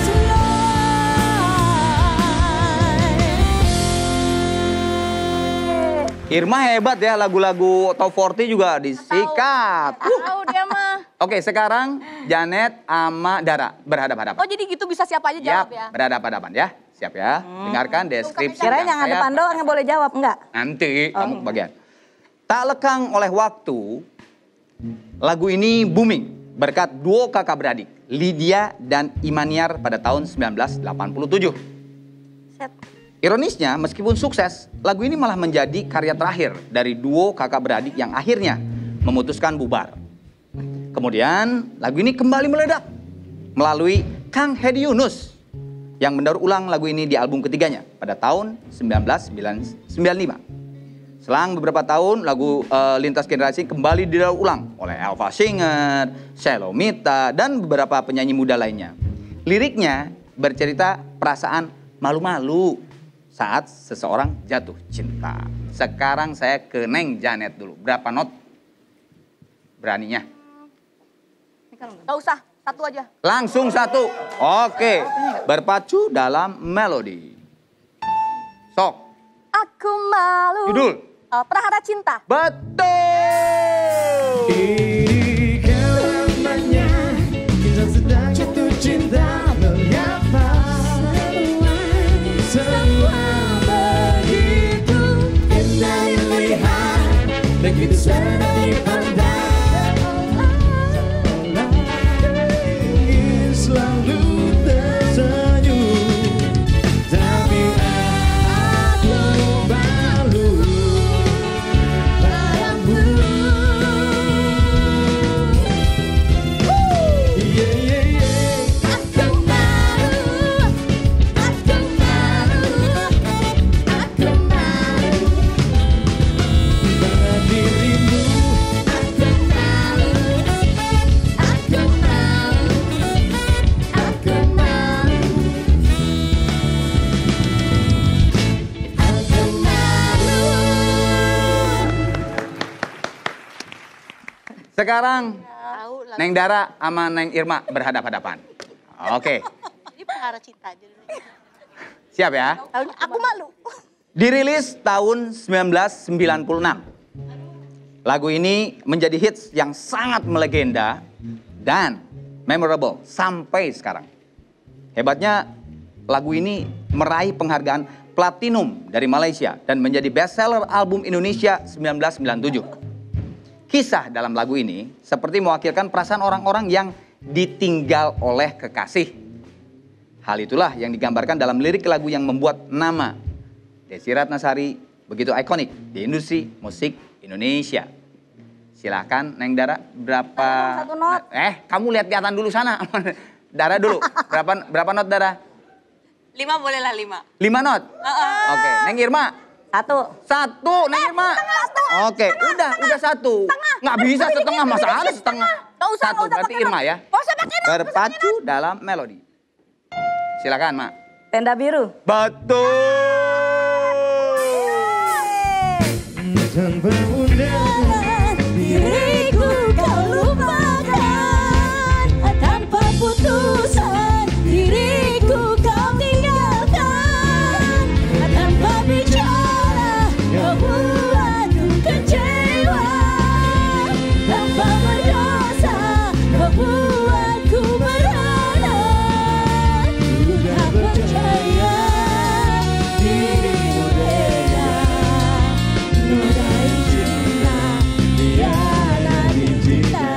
flashlight. Irma hebat ya, lagu-lagu top empat puluh juga disikat. Uh. Tahu dia mah. Oke, sekarang Janet sama Dara berhadapan-hadapan. Oh jadi gitu bisa siapa aja jawab ya? berhadapan-hadapan ya. Siap ya. Dengarkan deskripsi. Kirain yang saya- depan doang yang boleh jawab, enggak? Nanti kamu kebagian. Tak lekang oleh waktu, lagu ini booming berkat duo kakak beradik, Lydia dan Imaniar pada tahun seribu sembilan ratus delapan puluh tujuh. Set. Ironisnya, meskipun sukses, lagu ini malah menjadi karya terakhir dari duo kakak beradik yang akhirnya memutuskan bubar. Kemudian, lagu ini kembali meledak melalui Kang Hedi Yunus yang mendaur ulang lagu ini di album ketiganya pada tahun seribu sembilan ratus sembilan puluh lima. Selang beberapa tahun, lagu uh, Lintas Generasi kembali didaur ulang oleh Elva Singer, Shalomita, dan beberapa penyanyi muda lainnya. Liriknya bercerita perasaan malu-malu saat seseorang jatuh cinta. Sekarang saya ke Neng Janet dulu. Berapa not beraninya? Gak usah, satu aja. Langsung satu. Oke, berpacu dalam melodi. Sok. Aku malu. Judul. Uh, Prahara Cinta. Betul. Ini kelamanya kita sedang jatuh cinta mengapa semua begitu indah dilihat begitu senang dipandang ingin selalu tersenyum tapi aku malu padamu. Yeah, yeah, yeah. Aku malu, aku malu, aku malu, Dengan dirimu aku malu, aku malu, aku malu, aku malu. Sekarang Neng Dara sama Neng Irma berhadap-hadapan. Oke, Ini Prahara Cinta aja dulu. siap ya? Aku malu. Dirilis tahun seribu sembilan ratus sembilan puluh enam. Lagu ini menjadi hits yang sangat melegenda dan memorable sampai sekarang. Hebatnya lagu ini meraih penghargaan platinum dari Malaysia dan menjadi bestseller album Indonesia seribu sembilan ratus sembilan puluh tujuh. Kisah dalam lagu ini seperti mewakilkan perasaan orang-orang yang ditinggal oleh kekasih. Hal itulah yang digambarkan dalam lirik lagu yang membuat nama Desi Ratnasari begitu ikonik di industri musik Indonesia. Silakan Neng Dara, berapa? Satu not. Eh, kamu lihat-lihatan dulu sana. Dara dulu, berapa berapa not Dara? Lima boleh lah lima. Lima not? Oke, Neng Irma. Satu. Satu, Neng Irma. Oke, udah, udah satu. Nggak bisa setengah, masa ada setengah. Nggak usah, Satu, nggak usah berarti pakai Irma not. ya. Nggak usah pakai not. Berpacu dalam melodi. Silakan, Mak. Tenda biru. Betul. tanpa undangan Diriku kau lupakan, tanpa putusan diriku kau tinggalkan, tanpa bicara kau buatku kecewa, tanpa berdosa kau buatku merana. Ku tak percaya dirimu beda, nodai cinta biarlah dicinta.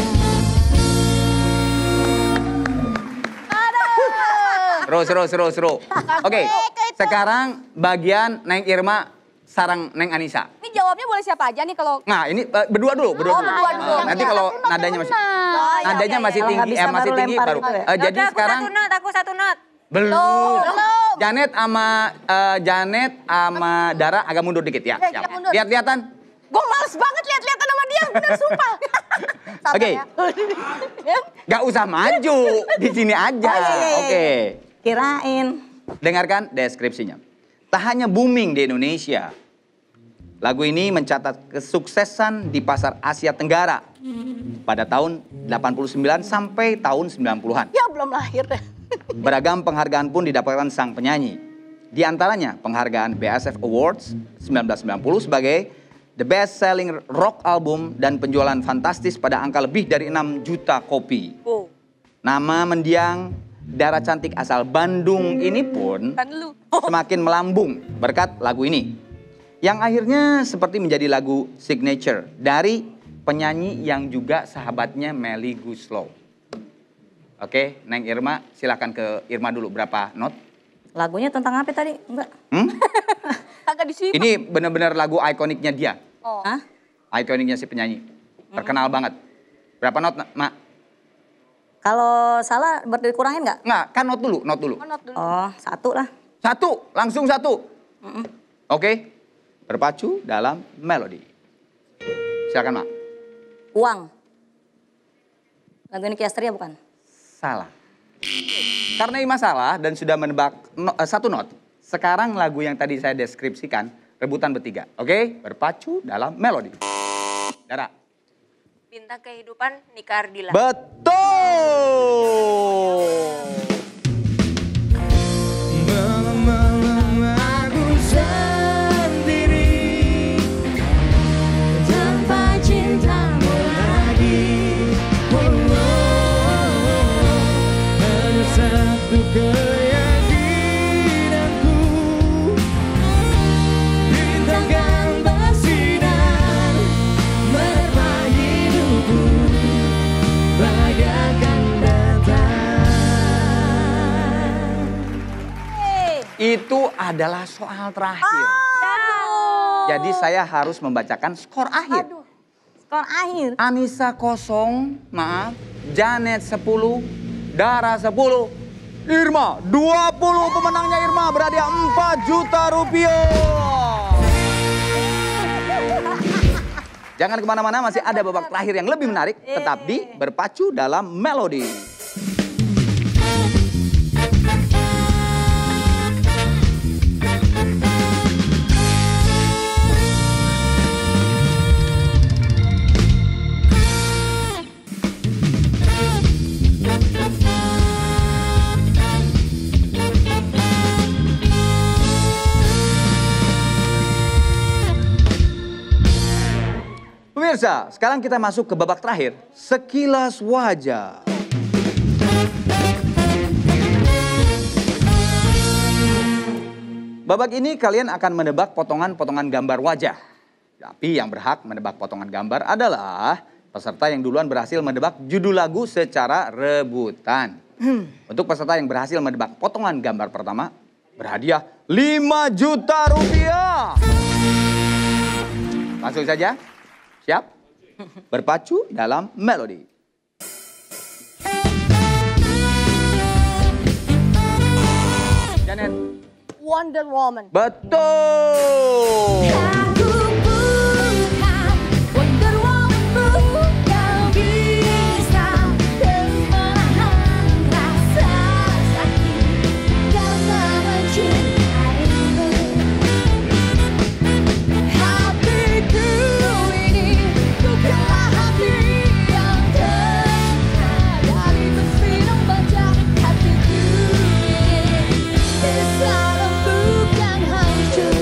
Seru, seru, seru, seru. Oke, sekarang bagian Neng Irma sarang Neng Anissa. Ini jawabnya boleh siapa aja nih kalau... Nah, ini eh, berdua dulu, berdua Oh, dulu. berdua dulu. Eh, nanti kalau nadanya masih nadanya masih Kalau nggak tinggi, bisa eh, masih baru tinggi lempar baru. gitu ya? Eh, jadi Udah, sekarang aku satu not, aku satu not. belum. Belum. Janet sama eh, Janet sama Dara agak mundur dikit ya. Eh, Siap. siap mundur. Lihat-lihatan. Gue males banget lihat-lihatan sama dia, bener sumpah. Sabar Oke. ya. Gak usah maju, di sini aja. Oke. Kirain. Dengarkan deskripsinya. Tak hanya booming di Indonesia, lagu ini mencatat kesuksesan di pasar Asia Tenggara pada tahun delapan puluh sembilan sampai tahun sembilan puluhan. Ya belum lahir deh. Beragam penghargaan pun didapatkan sang penyanyi. Di antaranya penghargaan B S F Awards seribu sembilan ratus sembilan puluh sebagai The Best Selling Rock Album dan penjualan fantastis pada angka lebih dari enam juta kopi. Oh, Nama mendiang Dara cantik asal Bandung ini pun kan lu. semakin melambung berkat lagu ini. Yang akhirnya seperti menjadi lagu signature dari penyanyi yang juga sahabatnya Melly Goeslaw. Oke, Neng Irma, silakan ke Irma dulu. Berapa not? Lagunya tentang apa tadi? Enggak. Hmm? Kagak disimak. Ini benar-benar lagu ikoniknya dia. Oh. Hah? Ikoniknya si penyanyi. Terkenal banget. Berapa not, Mak? Kalau salah berkurangin nggak? Nggak, kan not dulu, not dulu. Not dulu. Oh, satu lah. Satu, langsung satu. Oke, berpacu dalam melodi. Silakan, Mak. Uang. Lagu ini Astria bukan? Salah. Karena ini masalah dan sudah menebak no, uh, satu not. Sekarang lagu yang tadi saya deskripsikan, rebutan bertiga. Oke, berpacu dalam melodi. Dara. Bintang kehidupan Nika Ardila. Betul. Malam-malam aku sendiri tanpa cintamu lagi. Oh, oh, oh. Hanya satu keyakinanku, bintangkan bersinar menerpa hidupku, bagaikan datang. Itu adalah soal terakhir. Jadi saya harus membacakan skor akhir. Skor akhir. Anissa kosong, maaf. Janet sepuluh, Dara sepuluh. Irma dua puluh, pemenangnya Irma berhadiah empat juta rupiah. Jangan kemana-mana, masih ada babak terakhir yang lebih menarik. Tetap di Berpacu Dalam Melodi. Pemirsa, sekarang kita masuk ke babak terakhir, sekilas wajah. Babak ini kalian akan menebak potongan-potongan gambar wajah. Tapi yang berhak menebak potongan gambar adalah peserta yang duluan berhasil menebak judul lagu secara rebutan. Untuk peserta yang berhasil menebak potongan gambar pertama, berhadiah lima juta rupiah. Langsung saja. Siap? Berpacu dalam melodi. Janet. Wonder Woman. Betul. Aku bukan Wonder Woman yang bisa menahan rasa sakit karena mencintaimu. Hatiku ini bukanlah hati yang terbuka dari mesin baja. Hatiku ini bisa bukan hancur.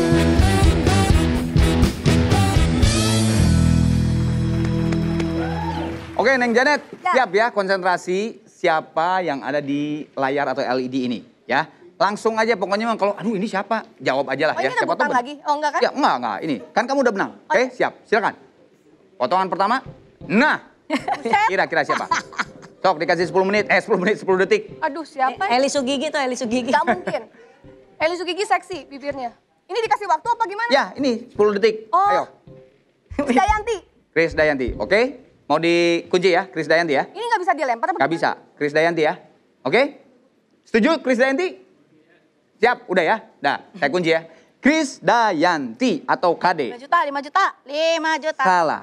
Oke, Neng Janet, Ya. siap ya konsentrasi siapa yang ada di layar atau L E D ini, ya. Langsung aja pokoknya kalau aduh ini siapa, jawab aja lah Oh, ya. ini rebutan bener. lagi? Oh, enggak kan? Ya, enggak, enggak. Ini kan kamu udah menang. Oke, siap. Silakan. Potongan pertama. Nah. Kira-kira siapa? Sok dikasih sepuluh menit, eh sepuluh menit, sepuluh detik. Aduh, siapa? Eli Sugigi tuh, Eli Sugigi. Gak mungkin. Eli Sugigi seksi bibirnya. Ini dikasih waktu apa gimana? Ya, ini sepuluh detik. Oh. Ayo. Dayanti. Chris Dayanti, oke? Mau dikunci ya, Chris Dayanti ya? Ini nggak bisa dilempar apa Gak gimana? bisa, Chris Dayanti ya. Oke? Setuju Chris Dayanti? Siap, udah ya? Dah, saya kunci ya. Chris Dayanti atau K D. lima juta, lima juta. lima juta. Salah.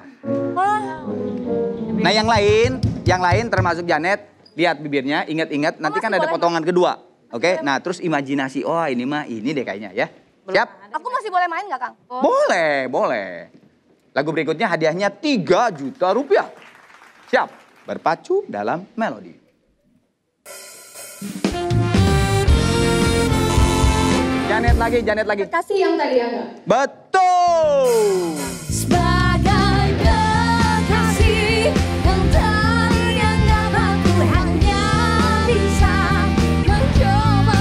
Nah yang lain, yang lain termasuk Janet, lihat bibirnya, ingat-ingat, nanti kan masih ada boleh, potongan kedua. Oke, nah terus imajinasi, oh ini mah ini deh kayaknya ya. Siap? Aku masih boleh main nggak, Kang? Boleh, boleh. Lagu berikutnya hadiahnya tiga juta rupiah. Siap, berpacu dalam melodi. Janet lagi, Janet lagi. Kasih yang tadi ya. Betul. Sebagai kekasih yang ternyata aku hanya bisa mencoba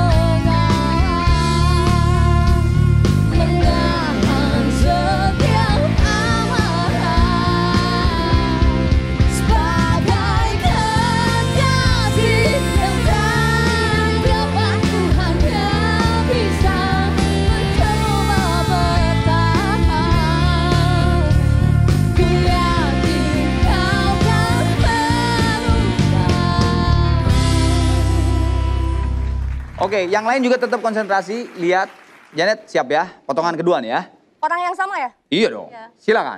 mengalah, menahan setiap amarah. Sebagai kekasih yang tak dapat ku hanya Oke, yang lain juga tetap konsentrasi. Lihat, Janet siap ya? Potongan kedua nih ya. Orang yang sama ya? Iya dong. Iya. Silakan.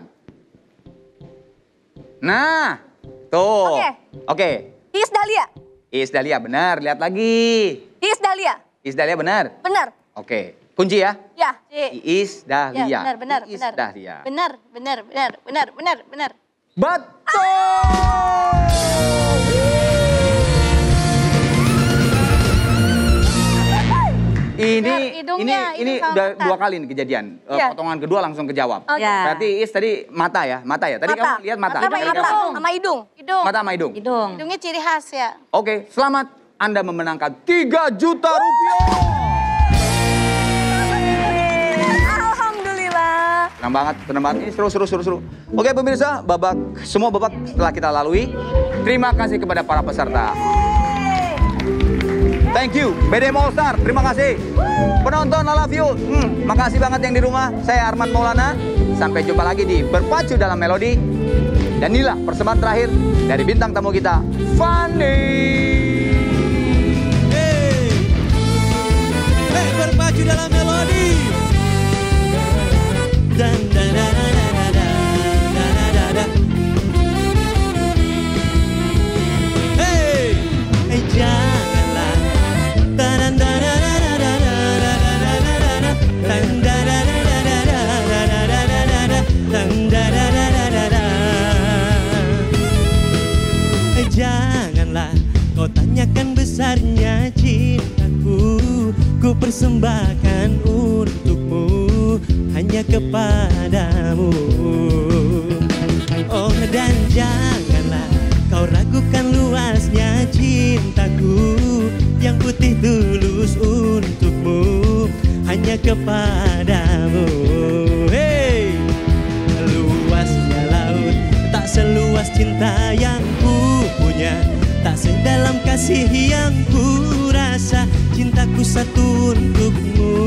Nah, tuh. Oke. Oke. Iis Dahlia. Iis Dahlia, benar. Lihat lagi. Iis Dahlia. Iis Dahlia, benar. Benar. Oke. Kunci ya? Ya. Iis Dahlia. Ya, benar, benar, Iis benar. Dahlia. Benar, benar, benar, benar, benar, benar. Betul! Ini Benar, ini hidungnya, ini hidung sama udah mata. dua kali nih kejadian. Eh, Iya. Potongan kedua langsung kejawab. Oke. Ya. Berarti Iis tadi mata ya, mata ya. Tadi Mata. kamu lihat mata. Mata sama Tadi hidung. kamu- Sama hidung. Hidung. Mata sama hidung. Hidung. Hidungnya ciri khas ya. Oke, selamat Anda memenangkan tiga juta rupiah. Alhamdulillah. Senang banget, senang banget. Ini seru, seru, seru, seru. Oke pemirsa, babak semua babak setelah kita lalui. Terima kasih kepada para peserta. Thank you, B D M All Star. Terima kasih. Penonton, I love you. Hmm, makasih banget yang di rumah. Saya Arman Maulana. Sampai jumpa lagi di Berpacu Dalam Melodi. Dan inilah persembahan terakhir dari bintang tamu kita, Fanny. Hey, hey, berpacu dalam melodi. Dan da da da da da da da da da da. Hey, hey janganlah. Dan da da da da da da da da da da da. Dan da da da da da da da da da da da. Dan da da da da da da. Janganlah kau tanyakan besarnya cintaku, ku persembahkan untukmu, hanya kepadamu. Oh dan janganlah kau ragukan luasnya cintaku, yang putih tulus untukmu, hanya kepadamu. Hey, luasnya laut tak seluas cinta yang ku punya, tak sedalam kasih yang ku rasa, cintaku satu untukmu.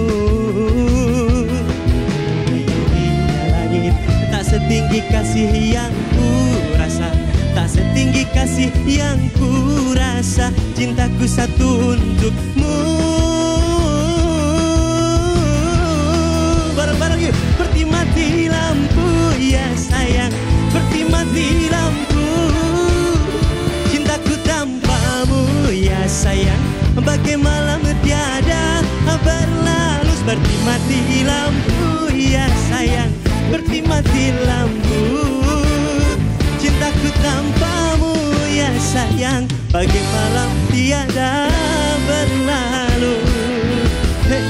Tingginya langit tak setinggi kasih yang ku rasa, tak setinggi kasih yang ku rasa, cintaku satu untukmu. Bareng-bareng yuk. Seperti mati lampu ya sayang, seperti mati lampu, cintaku tanpamu ya sayang, bagai malam tiada berlalu. Seperti mati lampu ya sayang, seperti mati lampu, cintaku tanpamu ya sayang, bagai malam tiada berlalu. Hey.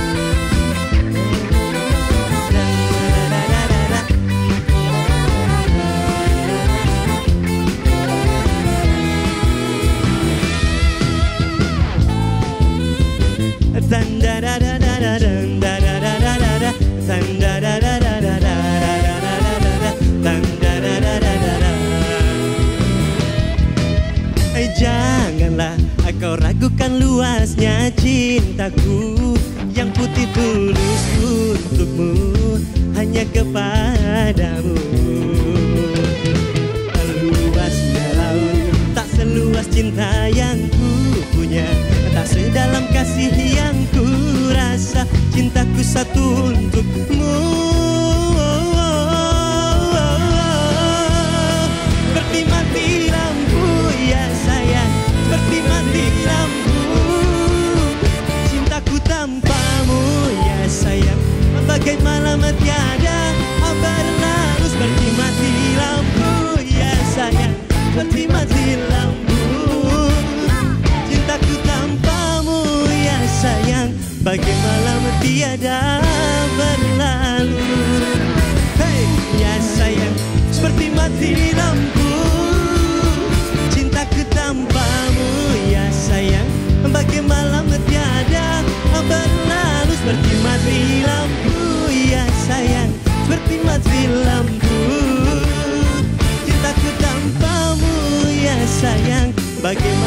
Dan da da da da da dan da da da da da da dan da da da da da da da da da da dan da da da da da da. Janganlah kau ragukan luasnya cintaku, yang putih tulus untukmu, hanya kepadamu. Luasnya laut tak seluas cinta yang ku punya, tak sedalam kasih yang ku rasa, cintaku satu untukmu. Seperti mati lampu ya sayang, seperti mati lampu, cintaku tanpamu ya sayang, bagai malam tiada berlalu. Seperti mati lampu ya sayang, seperti mati lampu, cintaku tanpamu ya sayang, bagai malam tiada berlalu. Hey ya sayang, seperti mati lampu, cintaku tanpamu ya sayang, bagai malam tiada berlalu. Seperti mati lampu ya sayang, seperti mati lampu, cintaku tanpamu ya sayang, bagai